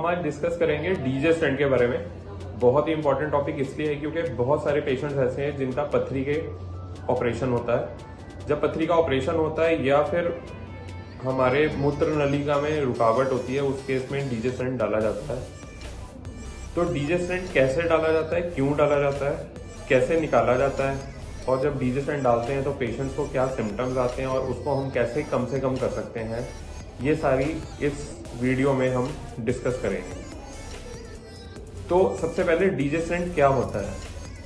आज डिस्कस करेंगे DJ stent के बारे में। बहुत ही इंपॉर्टेंट टॉपिक इसलिए है क्योंकि बहुत सारे पेशेंट्स ऐसे हैं जिनका पथरी के ऑपरेशन होता है। जब पथरी का ऑपरेशन होता है या फिर हमारे मूत्र नलिका में रुकावट होती है, उस केस में डीजे स्टेंट डाला जाता है। तो डीजे स्टेंट कैसे डाला जाता है, क्यों डाला जाता है, कैसे निकाला जाता है, और जब डीजे स्टेंट डालते हैं तो पेशेंट्स को क्या सिम्टम्स आते हैं और उसको हम कैसे कम से कम कर सकते हैं, ये सारी इस वीडियो में हम डिस्कस करेंगे। तो सबसे पहले डीजे स्टेंट क्या होता है।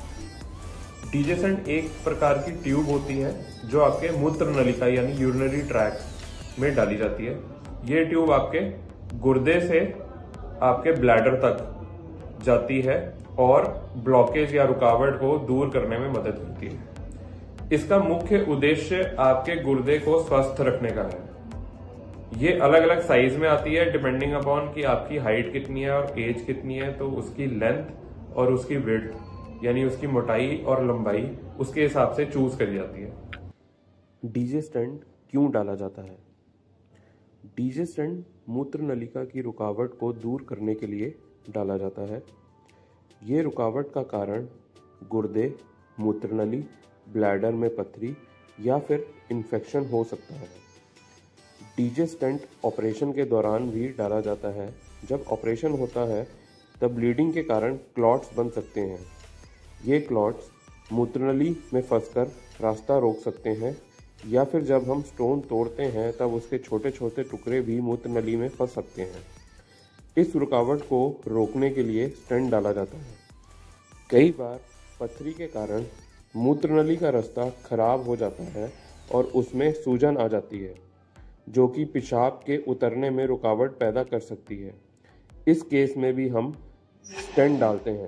डीजे स्टेंट एक प्रकार की ट्यूब होती है जो आपके मूत्र नलिका यानी यूरिनरी ट्रैक्ट में डाली जाती है। ये ट्यूब आपके गुर्दे से आपके ब्लैडर तक जाती है और ब्लॉकेज या रुकावट को दूर करने में मदद करती है। इसका मुख्य उद्देश्य आपके गुर्दे को स्वस्थ रखने का है। ये अलग अलग साइज में आती है डिपेंडिंग अपॉन कि आपकी हाइट कितनी है और एज कितनी है, तो उसकी लेंथ और उसकी विड्थ यानी उसकी मोटाई और लंबाई उसके हिसाब से चूज करी जाती है। डीजे स्टेंट क्यों डाला जाता है। डीजे स्टेंट मूत्र नलिका की रुकावट को दूर करने के लिए डाला जाता है। ये रुकावट का कारण गुर्दे, मूत्रनली, ब्लैडर में पथरी या फिर इन्फेक्शन हो सकता है। डीजे स्टेंट ऑपरेशन के दौरान भी डाला जाता है। जब ऑपरेशन होता है तब ब्लीडिंग के कारण क्लॉट्स बन सकते हैं। ये क्लॉट्स मूत्रनली में फंसकर रास्ता रोक सकते हैं या फिर जब हम स्टोन तोड़ते हैं तब उसके छोटे छोटे टुकड़े भी मूत्रनली में फंस सकते हैं। इस रुकावट को रोकने के लिए स्टेंट डाला जाता है। कई बार पथरी के कारण मूत्रनली का रास्ता खराब हो जाता है और उसमें सूजन आ जाती है जो कि पेशाब के उतरने में रुकावट पैदा कर सकती है। इस केस में भी हम स्टेंट डालते हैं।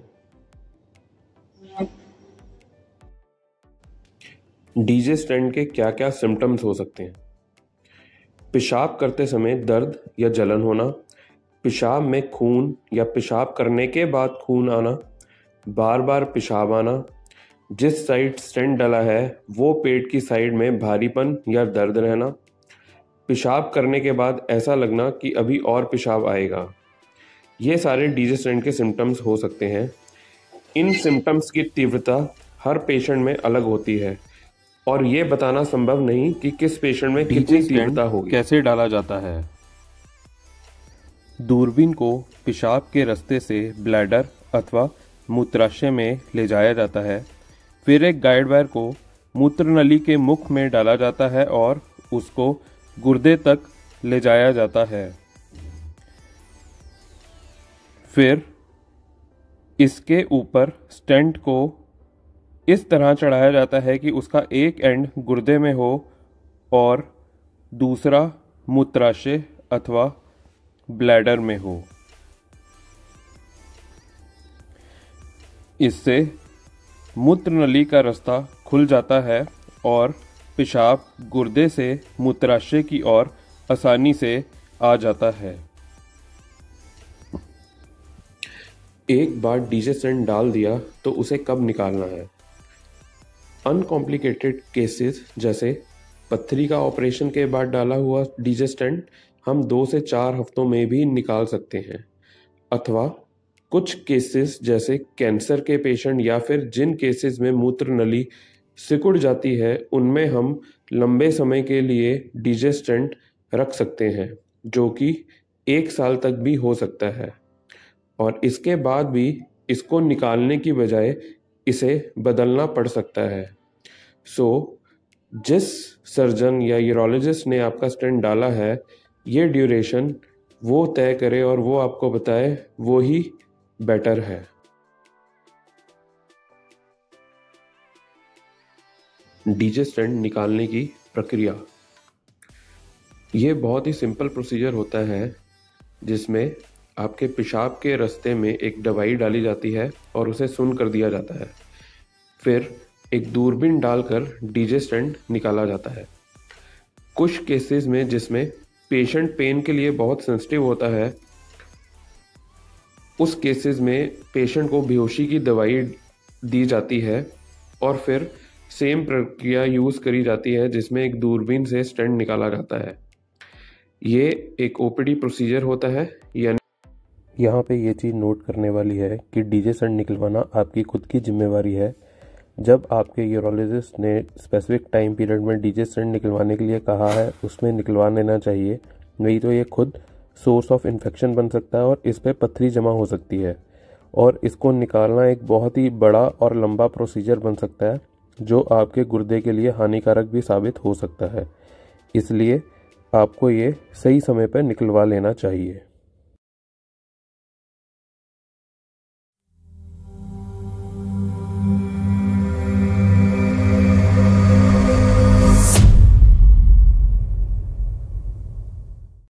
डीजे स्टेंट के क्या क्या सिम्टम्स हो सकते हैं। पेशाब करते समय दर्द या जलन होना, पेशाब में खून या पेशाब करने के बाद खून आना, बार बार पेशाब आना, जिस साइड स्टेंट डला है वो पेट की साइड में भारीपन या दर्द रहना, पेशाब करने के बाद ऐसा लगना कि अभी और पेशाब आएगा। ये सारे डीजे स्टेंट के सिम्टम्स हो सकते हैं। इन सिम्टम्स की तीव्रता हर पेशेंट में अलग होती है और ये बताना संभव नहीं कि किस पेशेंट में कितनी तीव्रता होगी। कैसे डाला जाता है। दूरबीन को पेशाब के रास्ते से ब्लैडर अथवा मूत्राशय में ले जाया जाता है। फिर एक गाइड वायर को मूत्रनली के मुख में डाला जाता है और उसको गुर्दे तक ले जाया जाता है। फिर इसके ऊपर स्टेंट को इस तरह चढ़ाया जाता है कि उसका एक एंड गुर्दे में हो और दूसरा मूत्राशय अथवा ब्लैडर में हो। इससे मूत्रनली का रास्ता खुल जाता है और पेशाब गुर्दे से मूत्राशय की ओर आसानी से आ जाता है। एक बार डीजे स्टेंट डाल दिया तो उसे कब निकालना है। अनकॉम्प्लिकेटेड केसेस जैसे पथरी का ऑपरेशन के बाद डाला हुआ डीजे स्टेंट हम 2 से 4 हफ्तों में भी निकाल सकते हैं, अथवा कुछ केसेस जैसे कैंसर के पेशेंट या फिर जिन केसेस में मूत्र नली सिकुड़ जाती है उनमें हम लंबे समय के लिए डीजे स्टेंट रख सकते हैं जो कि 1 साल तक भी हो सकता है और इसके बाद भी इसको निकालने की बजाय इसे बदलना पड़ सकता है। जिस सर्जन या यूरोलॉजिस्ट ने आपका स्टेंट डाला है ये ड्यूरेशन वो तय करे और वो आपको बताए, वो ही बेटर है। डीजे स्टेंट निकालने की प्रक्रिया। ये बहुत ही सिंपल प्रोसीजर होता है जिसमें आपके पेशाब के रास्ते में एक दवाई डाली जाती है और उसे सुन कर दिया जाता है। फिर एक दूरबीन डालकर डीजे स्टेंट निकाला जाता है। कुछ केसेस में जिसमें पेशेंट पेन के लिए बहुत सेंसिटिव होता है, उस केसेस में पेशेंट को बेहोशी की दवाई दी जाती है और फिर सेम प्रक्रिया यूज़ करी जाती है जिसमें एक दूरबीन से स्टेंट निकाला जाता है। ये एक ओपीडी प्रोसीजर होता है, यानी यहाँ पे ये चीज़ नोट करने वाली है कि डीजे स्टंट निकलवाना आपकी खुद की जिम्मेवारी है। जब आपके यूरोलॉजिस्ट ने स्पेसिफिक टाइम पीरियड में डीजे स्टंट निकलवाने के लिए कहा है उसमें निकलवा लेना चाहिए, नहीं तो ये खुद सोर्स ऑफ इन्फेक्शन बन सकता है और इस पर पथरी जमा हो सकती है और इसको निकालना एक बहुत ही बड़ा और लंबा प्रोसीजर बन सकता है जो आपके गुर्दे के लिए हानिकारक भी साबित हो सकता है। इसलिए आपको ये सही समय पर निकलवा लेना चाहिए।